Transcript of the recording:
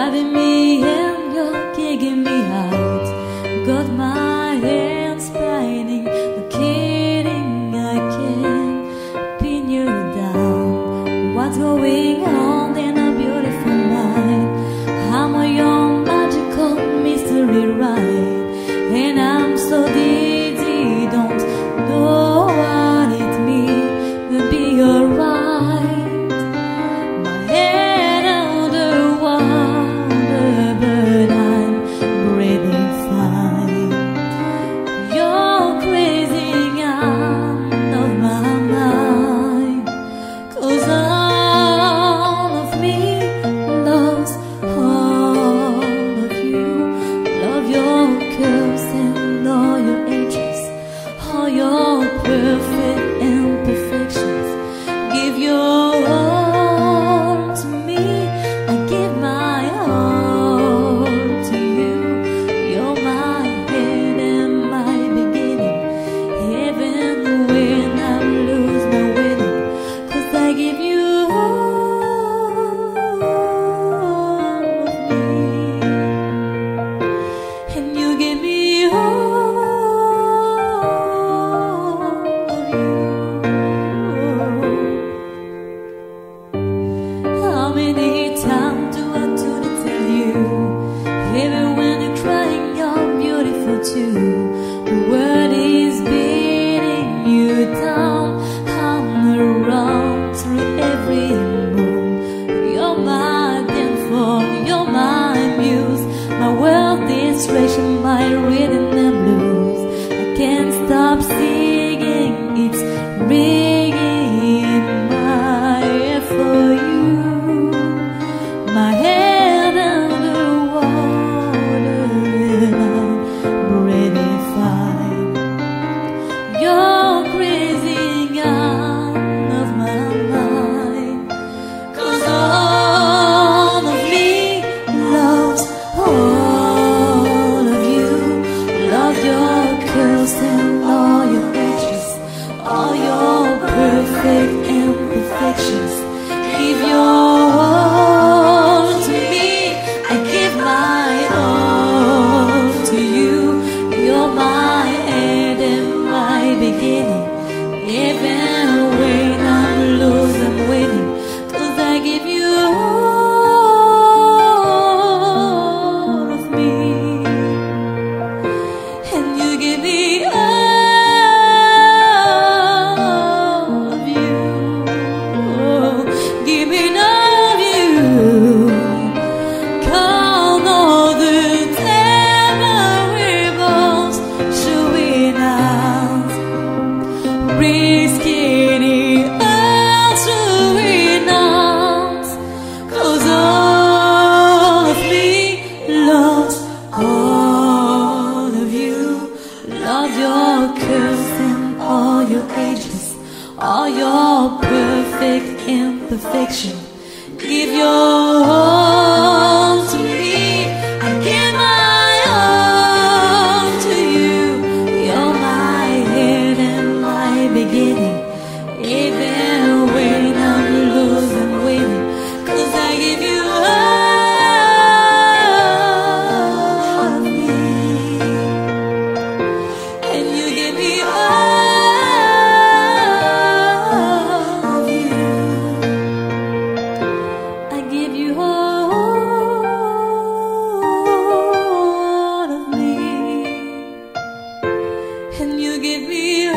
driving me and you're kicking me out. Got my hands spinning, no kidding, I can't pin you down. What's going on in a beautiful mind? I'm a young magical mystery ride, and I'm so dizzy, don't know what it means to be alright. Your perfect imperfections, give your all to me. I give my all to you. You're my head and my beginning, even when I lose my winning, 'cause I give you all of me, and you give me all. How many times do I tell you? Even when you're crying, you're beautiful too. The world is beating you down. I'm around through every mood. You're my downfall, you're my muse, my world distraction, my rhythm and blues. I can't stop singing, it's ringing in my ear for you. My head under water and I'm breathing fine. You're crazy out of my mind, 'cause all of me loves all of you. Love your curves and all your edges, all your perfect imperfections. Give your all to me, I give my all to you. You're my end and my beginning, even when I'm lost, I'm waiting, 'cause I give you all of me, and you give me all of you. Give me none of you. Count all the variables, showing out, risking it all, showing out, 'cause all of me loves all of you. Love your curves and all your ages, all your perfect imperfection. Give your all to me, I give my all to you. You're my head and my beginning, even when I'm lost and waiting, 'cause I give you all of me, and you give me all of you. I give you all of me, and you give me